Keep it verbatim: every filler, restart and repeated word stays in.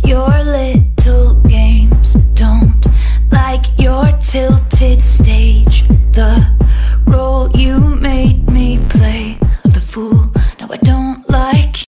your little games, don't like your tilted stage, the role you